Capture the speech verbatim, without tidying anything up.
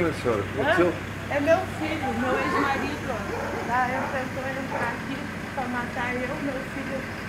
a senhora? O que Hã? aconteceu? É meu filho, meu ex-marido. Tá? Eu tentou entrar aqui para matar eu, meu filho.